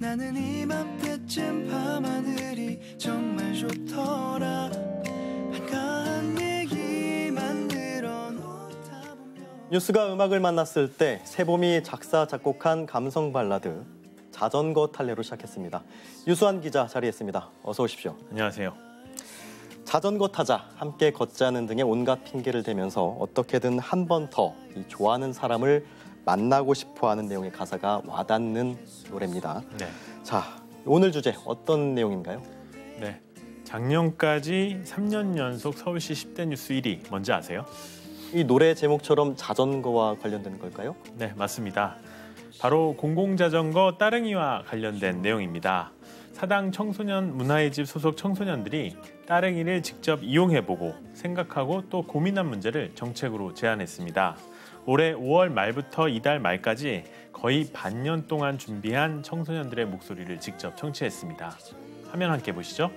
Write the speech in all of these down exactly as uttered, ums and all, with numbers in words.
나는 이맘때쯤 밤하늘이 정말 좋더라. 한가한 얘기만 늘어놓다 보면 뉴스가 음악을 만났을 때 새봄이 작사 작곡한 감성 발라드 자전거 탈래로 시작했습니다. 유수환 기자 자리했습니다. 어서 오십시오. 안녕하세요. 자전거 타자, 함께 걷자는 등의 온갖 핑계를 대면서 어떻게든 한 번 더 이 좋아하는 사람을 만나고 싶어하는 내용의 가사가 와닿는 노래입니다. 네. 자, 오늘 주제 어떤 내용인가요? 네. 작년까지 삼 년 연속 서울시 십 대 뉴스 일 위 뭔지 아세요? 이 노래 제목처럼 자전거와 관련된 걸까요? 네, 맞습니다. 바로 공공자전거 따릉이와 관련된 내용입니다. 사당 청소년 문화의 집 소속 청소년들이 따릉이를 직접 이용해보고 생각하고 또 고민한 문제를 정책으로 제안했습니다. 올해 오월 말부터 이달 말까지 거의 반년 동안 준비한 청소년들의 목소리를 직접 청취했습니다. 화면 함께 보시죠.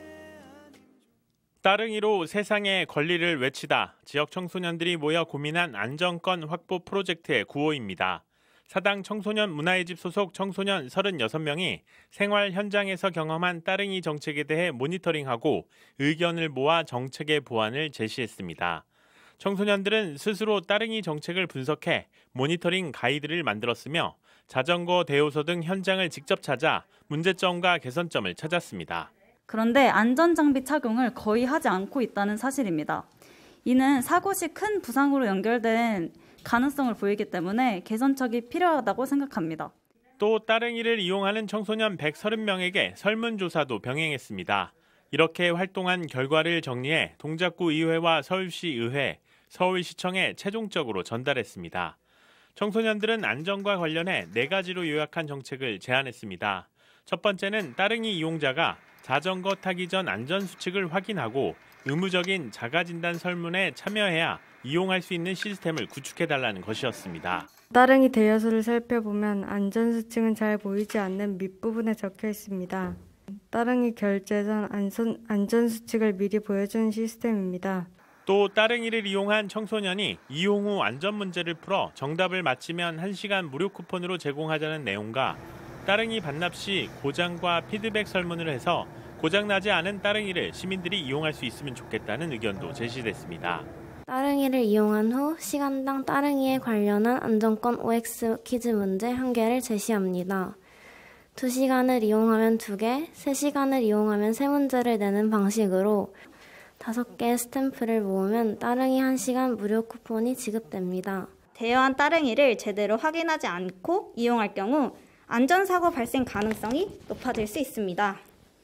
따릉이로 세상의 권리를 외치다. 지역 청소년들이 모여 고민한 안전권 확보 프로젝트의 구호입니다. 사당 청소년 문화의 집 소속 청소년 서른여섯 명이 생활 현장에서 경험한 따릉이 정책에 대해 모니터링하고 의견을 모아 정책의 보완을 제시했습니다. 청소년들은 스스로 따릉이 정책을 분석해 모니터링 가이드를 만들었으며 자전거 대여소 등 현장을 직접 찾아 문제점과 개선점을 찾았습니다. 그런데 안전장비 착용을 거의 하지 않고 있다는 사실입니다. 이는 사고 시 큰 부상으로 연결된 가능성을 보이기 때문에 개선책이 필요하다고 생각합니다. 또 따릉이를 이용하는 청소년 백삼십 명에게 설문조사도 병행했습니다. 이렇게 활동한 결과를 정리해 동작구 의회와 서울시 의회, 서울시청에 최종적으로 전달했습니다. 청소년들은 안전과 관련해 네 가지로 요약한 정책을 제안했습니다. 첫 번째는 따릉이 이용자가 자전거 타기 전 안전수칙을 확인하고 의무적인 자가진단 설문에 참여해야 이용할 수 있는 시스템을 구축해달라는 것이었습니다. 따릉이 대여소를 살펴보면 안전수칙은 잘 보이지 않는 밑부분에 적혀 있습니다. 따릉이 결제 전 안전수칙을 미리 보여주는 시스템입니다. 또 따릉이를 이용한 청소년이 이용 후 안전 문제를 풀어 정답을 맞히면 한 시간 무료 쿠폰으로 제공하자는 내용과 따릉이 반납 시 고장과 피드백 설문을 해서 고장나지 않은 따릉이를 시민들이 이용할 수 있으면 좋겠다는 의견도 제시됐습니다. 따릉이를 이용한 후 시간당 따릉이에 관련한 안전권 오엑스 퀴즈 문제 한 개를 제시합니다. 두 시간을 이용하면 두 개, 세 시간을 이용하면 세 문제를 내는 방식으로 다섯 개의 스탬프를 모으면 따릉이 한 시간 무료 쿠폰이 지급됩니다. 대여한 따릉이를 제대로 확인하지 않고 이용할 경우 안전사고 발생 가능성이 높아질 수 있습니다.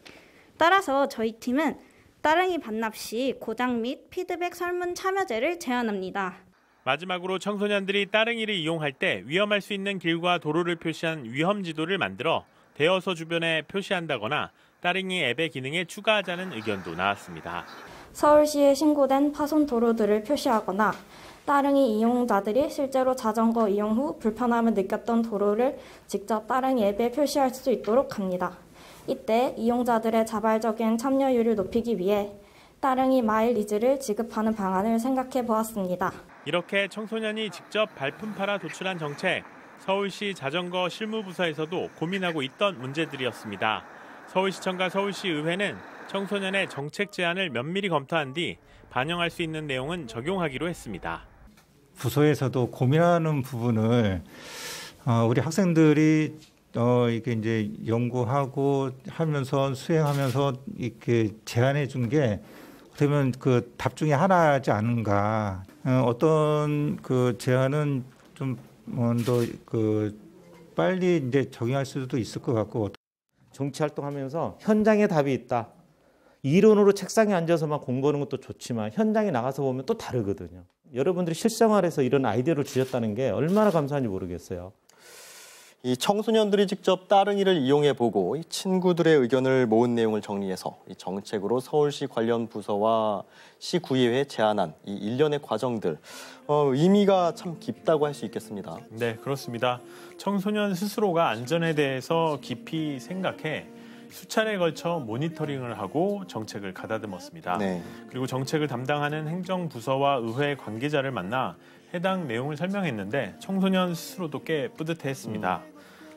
따라서 저희 팀은 따릉이 반납 시 고장 및 피드백 설문 참여제를 제안합니다. 마지막으로 청소년들이 따릉이를 이용할 때 위험할 수 있는 길과 도로를 표시한 위험 지도를 만들어 대여소 주변에 표시한다거나 따릉이 앱의 기능에 추가하자는 의견도 나왔습니다. 서울시에 신고된 파손 도로들을 표시하거나 따릉이 이용자들이 실제로 자전거 이용 후 불편함을 느꼈던 도로를 직접 따릉이 앱에 표시할 수 있도록 합니다. 이때 이용자들의 자발적인 참여율을 높이기 위해 따릉이 마일리지를 지급하는 방안을 생각해 보았습니다. 이렇게 청소년이 직접 발품 팔아 도출한 정책, 서울시 자전거 실무부서에서도 고민하고 있던 문제들이었습니다. 서울시청과 서울시의회는 청소년의 정책 제안을 면밀히 검토한 뒤 반영할 수 있는 내용은 적용하기로 했습니다. 부서에서도 고민하는 부분을 우리 학생들이 어 이게 이제 연구하고 하면서 수행하면서 이렇게 제안해 준 게 어떻게 보면 그 답 중에 하나지 않은가. 어, 어떤 그 제안은 좀 더 그 빨리 이제 적용할 수도 있을 것 같고. 정치 활동하면서 현장에 답이 있다. 이론으로 책상에 앉아서만 공부하는 것도 좋지만 현장에 나가서 보면 또 다르거든요. 여러분들이 실생활에서 이런 아이디어를 주셨다는 게 얼마나 감사한지 모르겠어요. 이 청소년들이 직접 따릉이를 이용해보고 이 친구들의 의견을 모은 내용을 정리해서 이 정책으로 서울시 관련 부서와 시구의회에 제안한 이 일련의 과정들, 어, 의미가 참 깊다고 할 수 있겠습니다. 네, 그렇습니다. 청소년 스스로가 안전에 대해서 깊이 생각해 수차례에 걸쳐 모니터링을 하고 정책을 가다듬었습니다. 네. 그리고 정책을 담당하는 행정부서와 의회 관계자를 만나 해당 내용을 설명했는데 청소년 스스로도 꽤 뿌듯해했습니다. 음.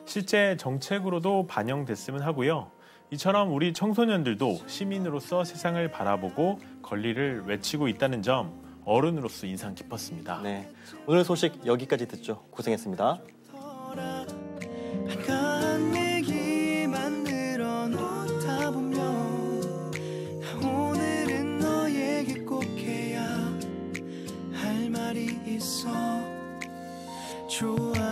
실제 정책으로도 반영됐으면 하고요. 이처럼 우리 청소년들도 시민으로서 세상을 바라보고 권리를 외치고 있다는 점 어른으로서 인상 깊었습니다. 네, 오늘 소식 여기까지 듣죠. 고생했습니다. 오늘은 너에게 꼭 해야 할 말이 있어. 좋아.